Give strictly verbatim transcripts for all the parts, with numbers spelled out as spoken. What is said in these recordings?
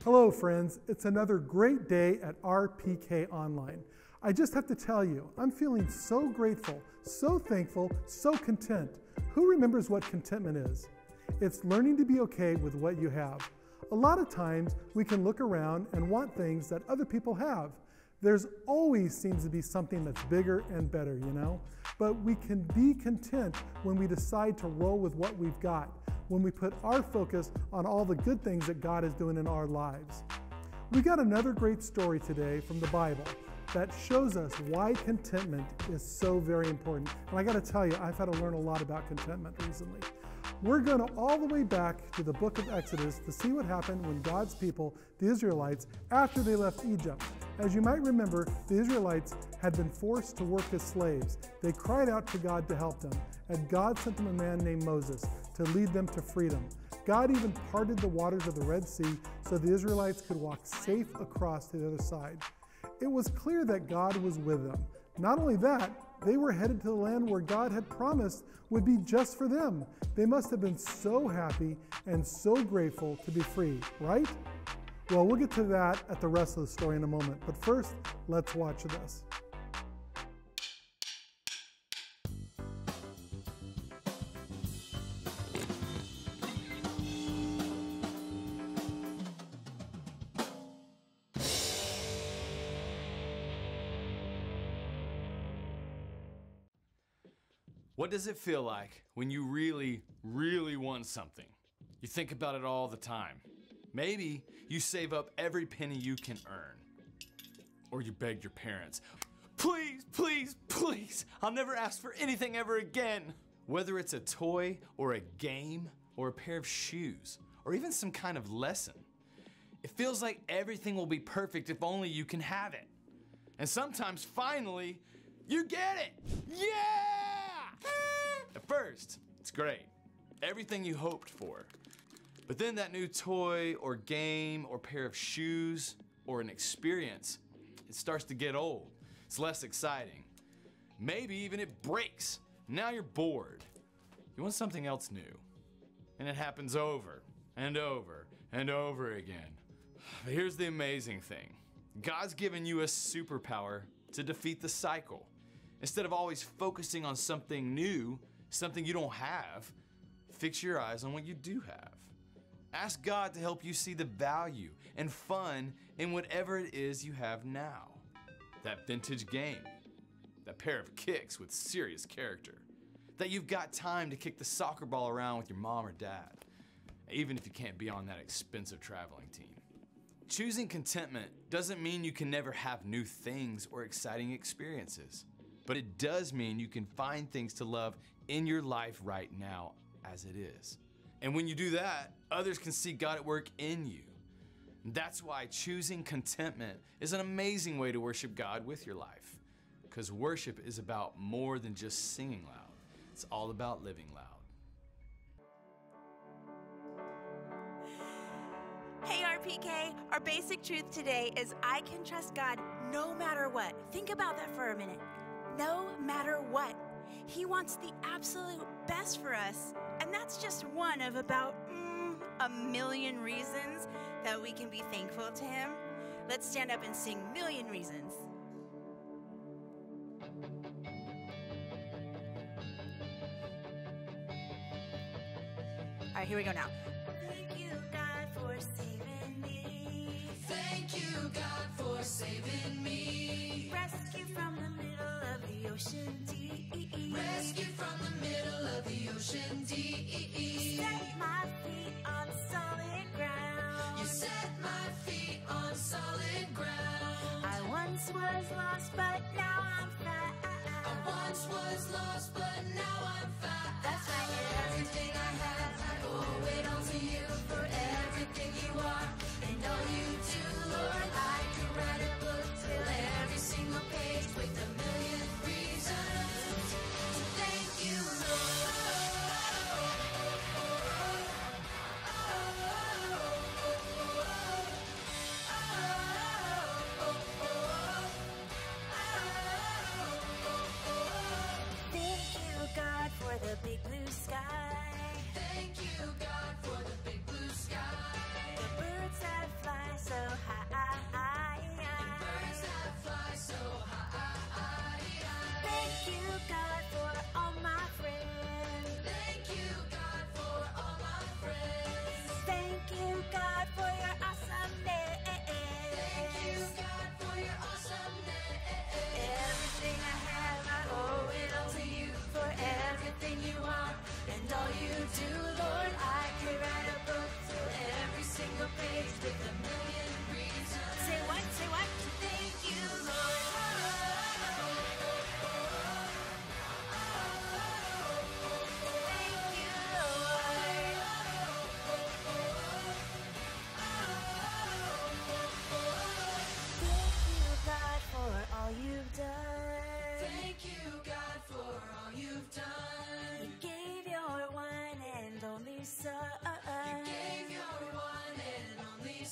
Hello friends, it's another great day at R P K Online. I just have to tell you, I'm feeling so grateful, so thankful, so content. Who remembers what contentment is? It's learning to be okay with what you have. A lot of times we can look around and want things that other people have. There's always seems to be something that's bigger and better, you know? But we can be content when we decide to roll with what we've got, when we put our focus on all the good things that God is doing in our lives. We got another great story today from the Bible that shows us why contentment is so very important. And I got to tell you, I've had to learn a lot about contentment recently. We're going to all the way back to the book of Exodus to see what happened when God's people, the Israelites, after they left Egypt. As you might remember, the Israelites had been forced to work as slaves. They cried out to God to help them, and God sent them a man named Moses to lead them to freedom. God even parted the waters of the Red Sea so the Israelites could walk safe across to the other side. It was clear that God was with them. Not only that, they were headed to the land where God had promised would be just for them. They must have been so happy and so grateful to be free, right? Well, we'll get to that at the rest of the story in a moment, but first, let's watch this. What does it feel like when you really, really want something? You think about it all the time. Maybe you save up every penny you can earn. Or you beg your parents, please, please, please, I'll never ask for anything ever again. Whether it's a toy or a game or a pair of shoes or even some kind of lesson, it feels like everything will be perfect if only you can have it. And sometimes finally, you get it. Yeah! At first, it's great. Everything you hoped for. But then that new toy or game or pair of shoes or an experience, it starts to get old. It's less exciting. Maybe even it breaks. Now you're bored. You want something else new. And it happens over and over and over again. But here's the amazing thing. God's given you a superpower to defeat the cycle. Instead of always focusing on something new, something you don't have, fix your eyes on what you do have. Ask God to help you see the value and fun in whatever it is you have now. That vintage game, that pair of kicks with serious character, that you've got time to kick the soccer ball around with your mom or dad, even if you can't be on that expensive traveling team. Choosing contentment doesn't mean you can never have new things or exciting experiences. But it does mean you can find things to love in your life right now as it is. And when you do that, others can see God at work in you. That's why choosing contentment is an amazing way to worship God with your life. Because worship is about more than just singing loud. It's all about living loud. Hey R P K, our basic truth today is I can trust God no matter what. Think about that for a minute. No matter what. He wants the absolute best for us. And that's just one of about mm, a million reasons that we can be thankful to Him. Let's stand up and sing Million Reasons. All right, here we go now. Thank you, God, for saving me. Thank you, God, for saving me. Rescue from the middle of the ocean deep. Rescue from the middle of the ocean deep. Set my feet on solid ground. You set my feet on solid ground. I once was lost, but now I'm found. I once was lost, but now I'm found. That's right. Everything I have, I owe it all to you. For everything you are and all you do, Lord, I could write a book, fill every single page with a million reasons. Thank you, Lord. Thank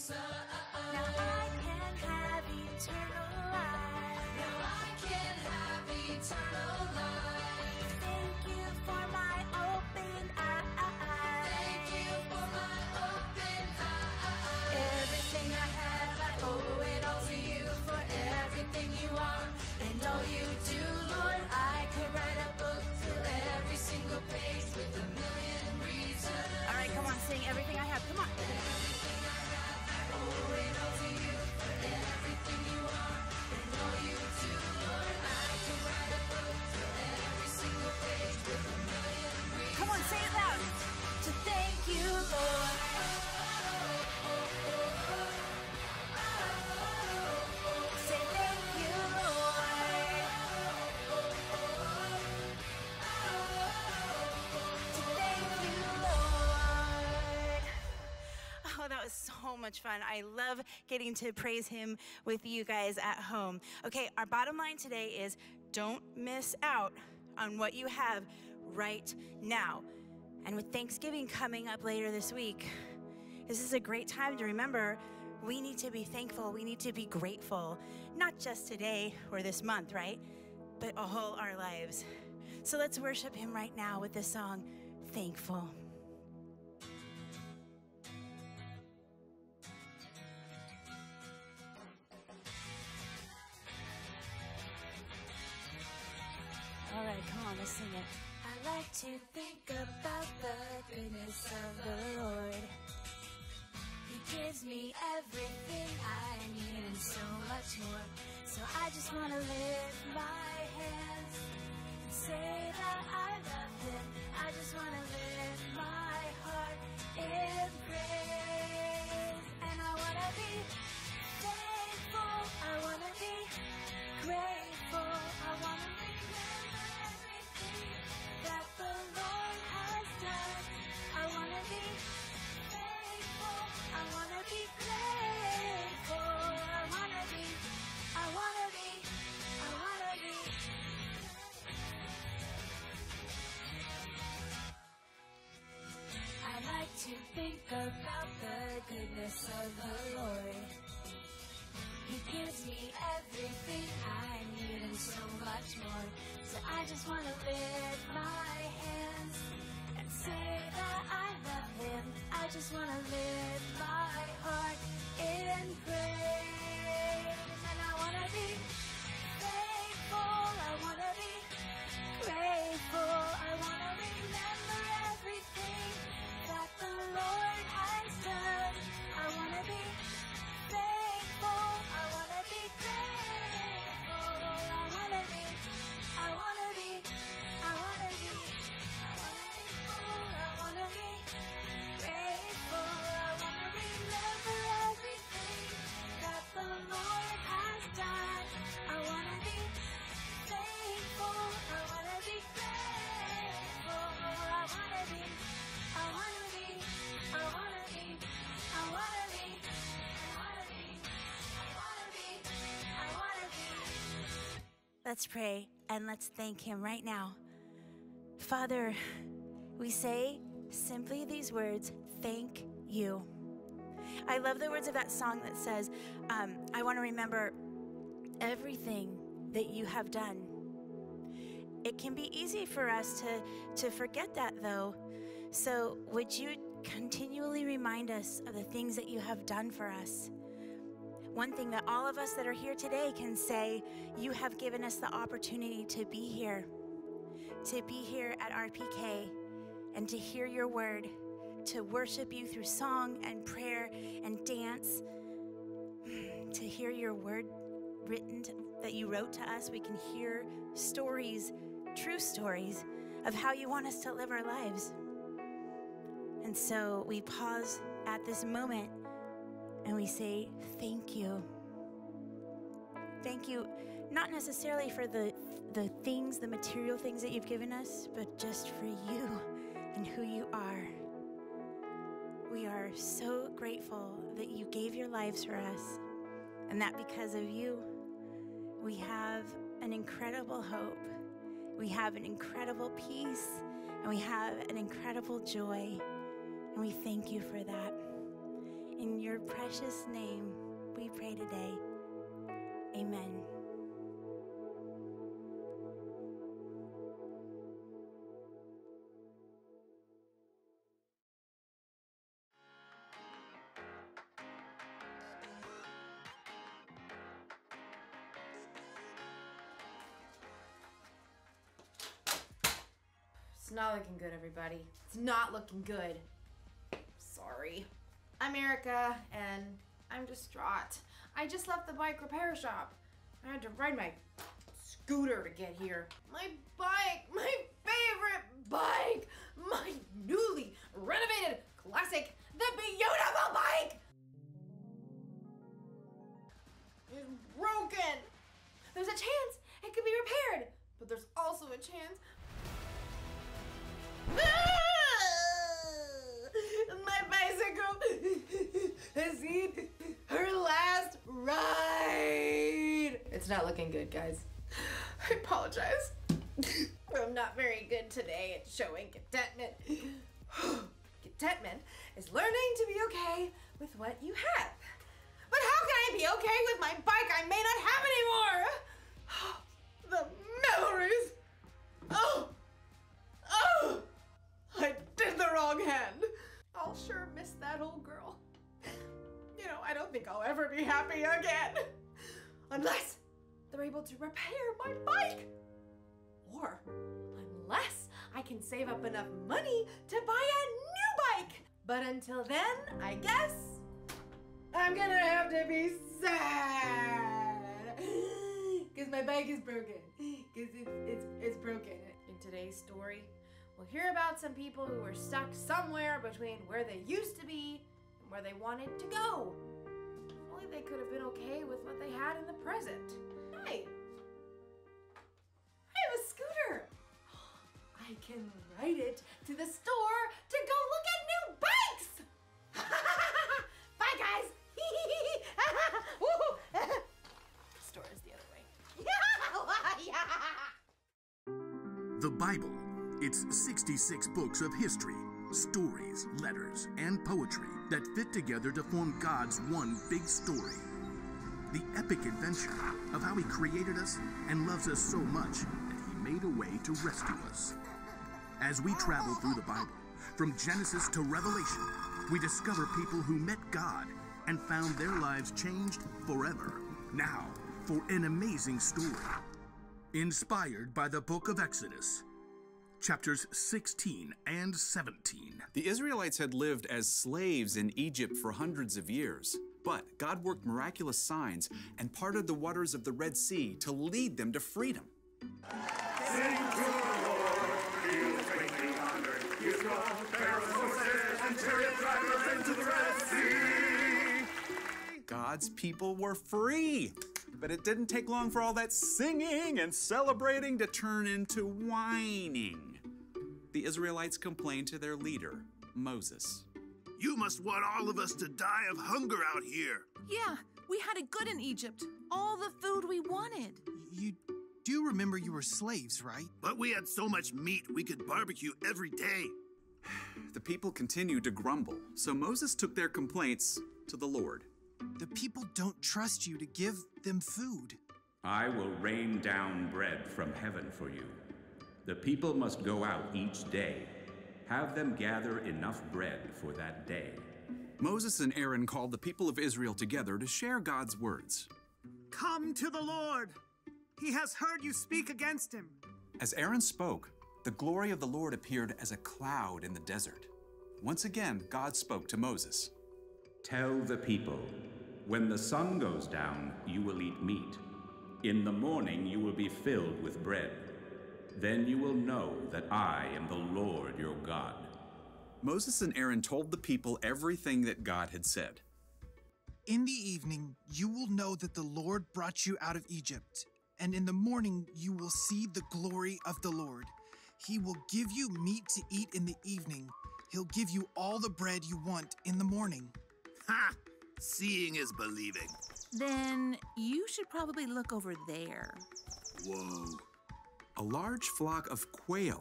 Son. Now I can have eternal life. Now I can have eternal life. Thank you for my open eyes. Thank you for my open eyes. Everything I have, I owe it all to you. For everything you are and all you do, Lord, I could write a book, fill every single page with a million reasons. All right, come on, sing everything I have. Come on. Everything I have, I owe it all to you. For everything you are and all you do, Lord, I could write a book, fill every single page with a million reasons. Come on, say it loud. To thank you, Lord. Say thank you, Lord. To thank you, Lord. Oh, that was so much fun. I love getting to praise him with you guys at home. Okay, our bottom line today is don't miss out on what you have right now. And with Thanksgiving coming up later this week, this is a great time to remember we need to be thankful. We need to be grateful, not just today or this month, right? But all our lives. So let's worship him right now with this song, Thankful. All right, come on, let's sing it. I like to think about the goodness of the Lord. He gives me everything I need and so much more. So I just want to lift my hands and say that I love him. I just want to lift my heart in praise. And I want to be thankful. I want to be grateful. I want to remember everything that the Lord has done. I want to be thankful. I want to be grateful. I want to be, I want to be, I want to be. I like to think about the goodness of the Lord. He gives me everything I need and so much more. So I just want to lift my hands and say that I love him. I just want to lift my heart in praise. And I want to be thankful. I want to be grateful. I want to remember everything that the Lord has done. I want to be thankful. I want to be grateful. I want to be, I want to be, I want to be, I want to be grateful. I want to remember everything that the Lord has done. I want to be thankful. I want to be grateful. I want to be, I want to be, I want to be, I want to be, I want to be, I want to be, I want to be. Let's pray and let's thank him right now. Father, we say simply these words, thank you. I love the words of that song that says, um, I want to remember everything that you have done. It can be easy for us to, to forget that though. So would you continually remind us of the things that you have done for us? One thing that all of us that are here today can say, you have given us the opportunity to be here, to be here at R P K and to hear your word, to worship you through song and prayer and dance, to hear your word written to, that you wrote to us. We can hear stories, true stories of how you want us to live our lives. And so we pause at this moment and we say, thank you. Thank you, not necessarily for the, the things, the material things that you've given us, but just for you and who you are. We are so grateful that you gave your lives for us, and that because of you, we have an incredible hope. We have an incredible peace, and we have an incredible joy, and we thank you for that. In your precious name, we pray today. Amen. It's not looking good, everybody. It's not looking good. Sorry. I'm Erica, and I'm distraught. I just left the bike repair shop. I had to ride my scooter to get here. My bike, my favorite bike, my newly renovated classic, the beautiful bike is broken. There's a chance it could be repaired, but there's also a chance my bicycle has seen her last ride. It's not looking good, guys. I apologize. I'm not very good today at showing contentment. Contentment is learning to be okay with what you have. But how can I be okay with my bike I may not have anymore? The memories. Oh. Oh. I did the wrong hand. I'll sure miss that old girl. You know, I don't think I'll ever be happy again. Unless they're able to repair my bike. Or unless I can save up enough money to buy a new bike. But until then, I guess I'm gonna have to be sad. Because my bike is broken. Because it's, it's, it's broken. In today's story, we'll hear about some people who were stuck somewhere between where they used to be and where they wanted to go. If only they could have been okay with what they had in the present. Hey, I have a scooter. I can ride it to the store to go look at new bikes. Bye, guys. Store is the other way. The Bible. It's sixty-six books of history, stories, letters, and poetry that fit together to form God's one big story. The epic adventure of how He created us and loves us so much that He made a way to rescue us. As we travel through the Bible, from Genesis to Revelation, we discover people who met God and found their lives changed forever. Now, for an amazing story. Inspired by the book of Exodus. Chapters sixteen and seventeen. The Israelites had lived as slaves in Egypt for hundreds of years, but God worked miraculous signs and parted the waters of the Red Sea to lead them to freedom. Sing to the Lord, He is greatly honored. He has called Pharaoh's horses and chariot drivers into the Red Sea. God's people were free, but it didn't take long for all that singing and celebrating to turn into whining. The Israelites complained to their leader, Moses. You must want all of us to die of hunger out here. Yeah, we had it good in Egypt. All the food we wanted. You do remember you were slaves, right? But we had so much meat we could barbecue every day. The people continued to grumble, so Moses took their complaints to the Lord. The people don't trust you to give them food. I will rain down bread from heaven for you. The people must go out each day. Have them gather enough bread for that day. Moses and Aaron called the people of Israel together to share God's words. Come to the Lord. He has heard you speak against him. As Aaron spoke, the glory of the Lord appeared as a cloud in the desert. Once again, God spoke to Moses. Tell the people, when the sun goes down, you will eat meat. In the morning you will be filled with bread. Then you will know that I am the Lord your God. Moses and Aaron told the people everything that God had said. In the evening, you will know that the Lord brought you out of Egypt, and in the morning you will see the glory of the Lord. He will give you meat to eat in the evening. He'll give you all the bread you want in the morning. Ha! Seeing is believing. Then you should probably look over there. Whoa. A large flock of quail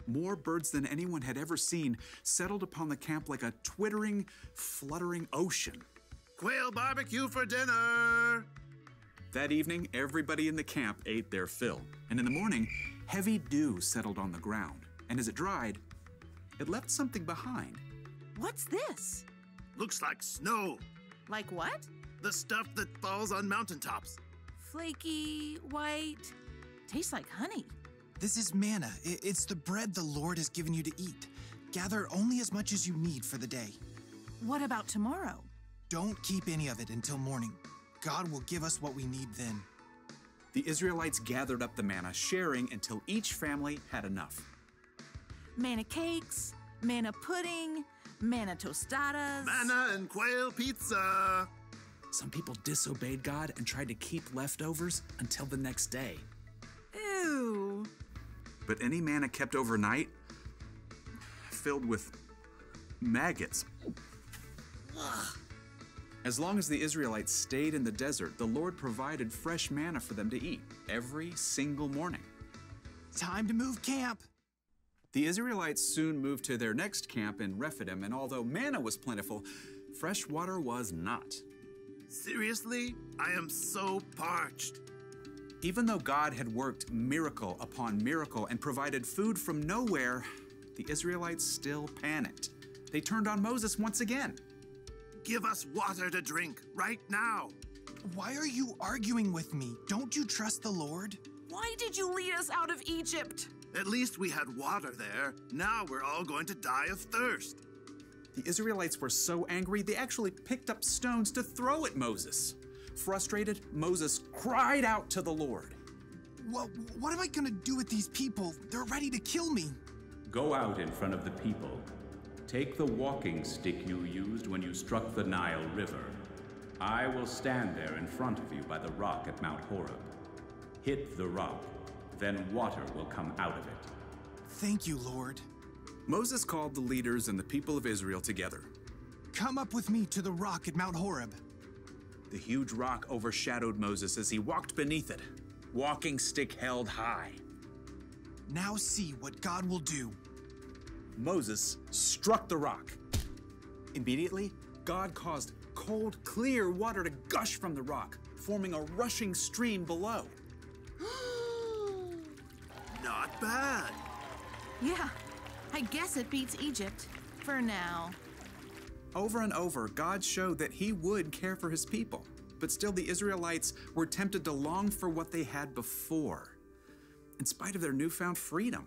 More birds than anyone had ever seen settled upon the camp like a twittering, fluttering ocean. Quail barbecue for dinner! That evening, everybody in the camp ate their fill. And in the morning, heavy dew settled on the ground. And as it dried, it left something behind. What's this? Looks like snow. Like what? The stuff that falls on mountaintops. Flaky, white, tastes like honey. This is manna. I- It's the bread the Lord has given you to eat. Gather only as much as you need for the day. What about tomorrow? Don't keep any of it until morning. God will give us what we need then. The Israelites gathered up the manna, sharing until each family had enough. Manna cakes, manna pudding, manna tostadas. Manna and quail pizza. Some people disobeyed God and tried to keep leftovers until the next day. Ew. But any manna kept overnight, filled with maggots. As long as the Israelites stayed in the desert, the Lord provided fresh manna for them to eat every single morning. Time to move camp. The Israelites soon moved to their next camp in Rephidim, and although manna was plentiful, fresh water was not. Seriously? I am so parched. Even though God had worked miracle upon miracle and provided food from nowhere, the Israelites still panicked. They turned on Moses once again. Give us water to drink right now. Why are you arguing with me? Don't you trust the Lord? Why did you lead us out of Egypt? At least we had water there. Now we're all going to die of thirst. The Israelites were so angry, they actually picked up stones to throw at Moses. Frustrated, Moses cried out to the Lord. What, what am I gonna do with these people? They're ready to kill me. Go out in front of the people. Take the walking stick you used when you struck the Nile River. I will stand there in front of you by the rock at Mount Horeb. Hit the rock, then water will come out of it. Thank you, Lord. Moses called the leaders and the people of Israel together. Come up with me to the rock at Mount Horeb. The huge rock overshadowed Moses as he walked beneath it, walking stick held high. Now see what God will do. Moses struck the rock. Immediately, God caused cold, clear water to gush from the rock, forming a rushing stream below. Not bad. Yeah, I guess it beats Egypt. For now. Over and over, God showed that he would care for his people. But still, the Israelites were tempted to long for what they had before, in spite of their newfound freedom.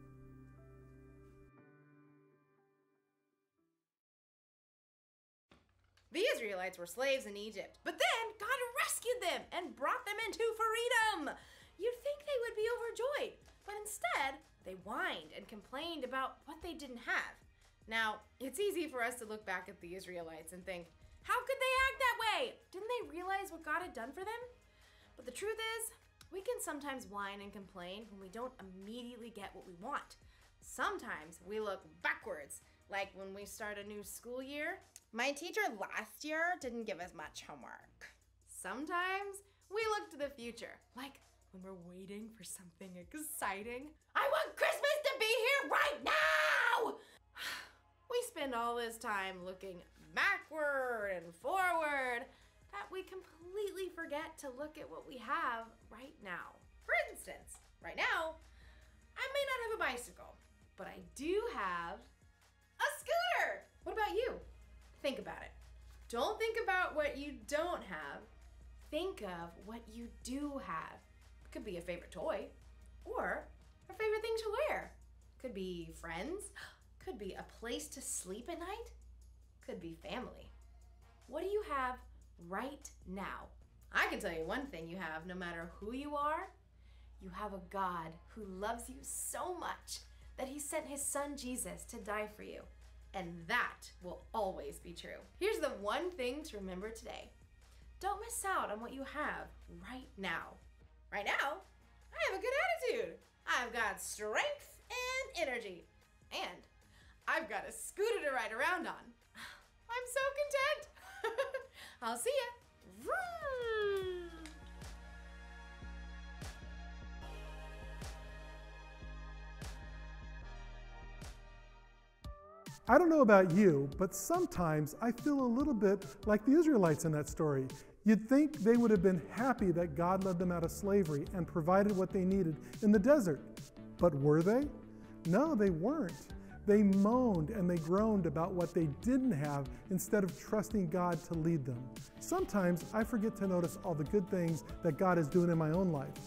The Israelites were slaves in Egypt, but then God rescued them and brought them into freedom. You'd think they would be overjoyed, but instead, they whined and complained about what they didn't have. Now, it's easy for us to look back at the Israelites and think, how could they act that way? Didn't they realize what God had done for them? But the truth is, we can sometimes whine and complain when we don't immediately get what we want. Sometimes we look backwards, like when we start a new school year. My teacher last year didn't give us much homework. Sometimes we look to the future, like when we're waiting for something exciting. I want Christmas to be here right now! We spend all this time looking backward and forward that we completely forget to look at what we have right now. For instance, right now, I may not have a bicycle, but I do have a scooter. What about you? Think about it. Don't think about what you don't have. Think of what you do have. It could be a favorite toy or a favorite thing to wear. Could be friends. Could be a place to sleep at night. Could be family. What do you have right now? I can tell you one thing you have, no matter who you are. You have a God who loves you so much that he sent his son Jesus to die for you. And that will always be true. Here's the one thing to remember today. Don't miss out on what you have right now. Right now, I have a good attitude. I've got strength and energy. And I've got a scooter to ride around on. I'm so content. I'll see ya. Vroom. I don't know about you, but sometimes I feel a little bit like the Israelites in that story. You'd think they would have been happy that God led them out of slavery and provided what they needed in the desert. But were they? No, they weren't. They moaned and they groaned about what they didn't have instead of trusting God to lead them. Sometimes I forget to notice all the good things that God is doing in my own life.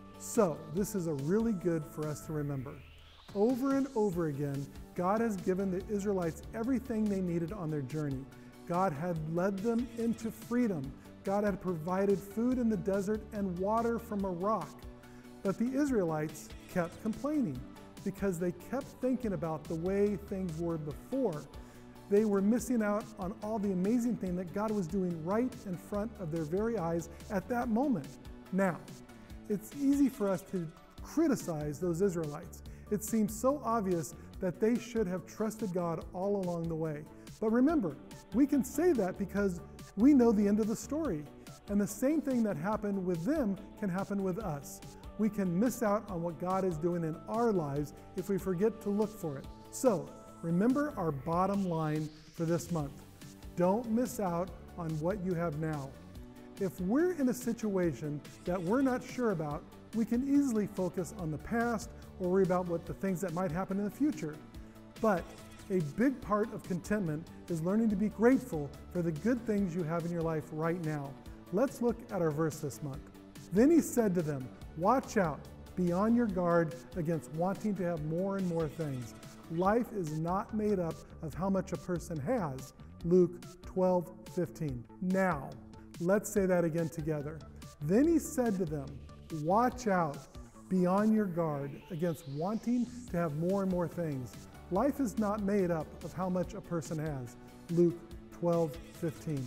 So this is a really good for us to remember. Over and over again, God has given the Israelites everything they needed on their journey. God had led them into freedom. God had provided food in the desert and water from a rock. But the Israelites kept complaining because they kept thinking about the way things were before. They were missing out on all the amazing thing that God was doing right in front of their very eyes at that moment. Now, it's easy for us to criticize those Israelites. It seems so obvious that they should have trusted God all along the way. But remember, we can say that because we know the end of the story. And the same thing that happened with them can happen with us. We can miss out on what God is doing in our lives if we forget to look for it. So, remember our bottom line for this month. Don't miss out on what you have now. If we're in a situation that we're not sure about, we can easily focus on the past or worry about what the things that might happen in the future. But a big part of contentment is learning to be grateful for the good things you have in your life right now. Let's look at our verse this month. Then he said to them, "Watch out, be on your guard against wanting to have more and more things. Life is not made up of how much a person has." Luke twelve fifteen. Now, let's say that again together. Then he said to them, "Watch out, be on your guard against wanting to have more and more things. Life is not made up of how much a person has." Luke twelve fifteen.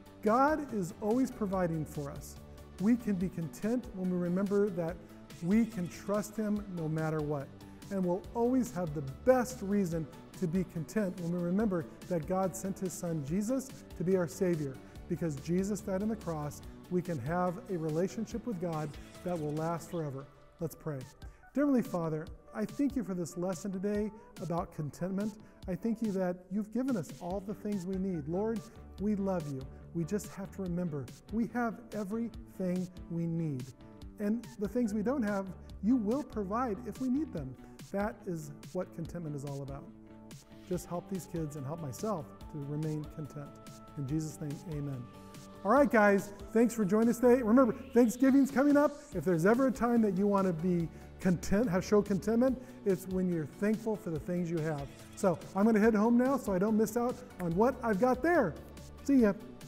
God is always providing for us. We can be content when we remember that we can trust Him no matter what. And we'll always have the best reason to be content when we remember that God sent His Son Jesus to be our Savior. Because Jesus died on the cross, we can have a relationship with God that will last forever. Let's pray. Dear Heavenly Father, I thank you for this lesson today about contentment. I thank you that you've given us all the things we need. Lord, we love you. We just have to remember we have everything we need. And the things we don't have, you will provide if we need them. That is what contentment is all about. Just help these kids and help myself to remain content. In Jesus' name, amen. All right, guys, thanks for joining us today. Remember, Thanksgiving's coming up. If there's ever a time that you want to be content, have show contentment, it's when you're thankful for the things you have. So I'm going to head home now so I don't miss out on what I've got there. See ya.